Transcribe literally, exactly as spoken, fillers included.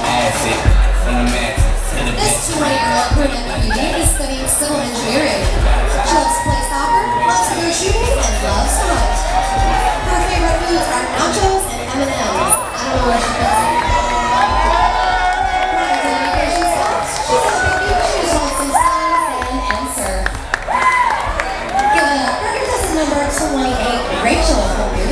acid from the mattress to the This twenty-year-old brunette beauty is studying civil engineering. She loves to play soccer, loves to go shooting, and loves to hunt. Her favorite foods are nachos and M and M's. I don't know where she gets